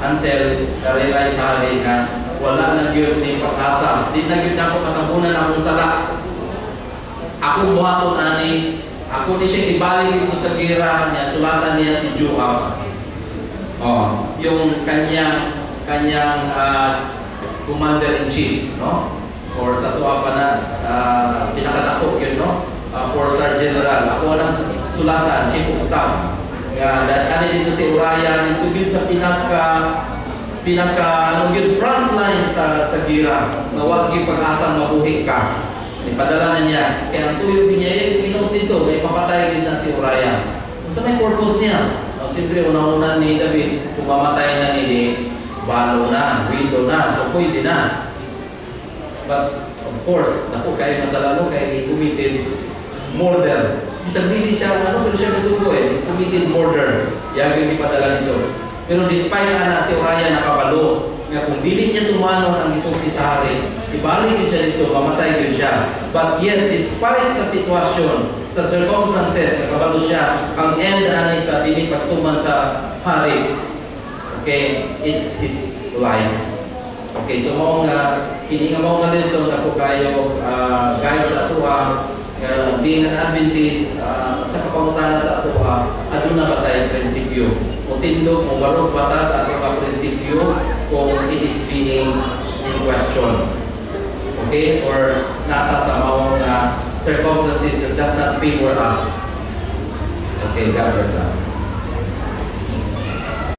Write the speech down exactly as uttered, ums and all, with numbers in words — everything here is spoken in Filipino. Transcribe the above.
until na-realize sa hari nga wala na yun ni pag-asa. Di na yun ako makabunan akong sala. Ako buhaton ani, ako ni siya ibalik dito sa gira niya, sulatan niya si Joab. Oh, yung kanyang kanyang uh, commander-in-chief, no? Or sa tuwa pa na uh, pinakatakot yun, no? Uh, four-star general. Ako ang sulatan, chief of staff. Kaya ano dito si Uriah, dito din sa pinaka pinaka ano yun, front line sa sa gira na huwag yung pag-asang mabuhi ka. Ipadala na niya. Kaya ang tuyo niya, yung inote dito, may papatay din na si Uriah. Sa may purpose niya. O, siyempre, una-una ni David, kung mamatay na ni balo na, window na, so pwede na. But, of course, naku, kaya nga sa lalo, kaya he committed murder. Isang hindi siya, ano, pero siya nasuko eh, committed murder. Yan yung ipadala nito. Pero despite na si Uriah nakabalo, nga kung dili niya tumanon ang isulti sa hari, ibalik din siya dito, mamatay din siya. But yet, despite sa sitwasyon, sa circumstances, nakabalo siya, ang end ani sa dili pagtuman sa hari. Okay, it's his life. Okay, so mo nga, kini nga mo nga lesson ako kayo, uh, guide sa ato uh, being an Adventist, uh, sa kapangutana sa ato uh, adun na ba tayo prinsipyo? O tindog, mo barog bata sa ato ka prinsipyo kung it is being in question. Okay? Or nata sa mga uh, circumstances that does not favor us. Okay, God bless us.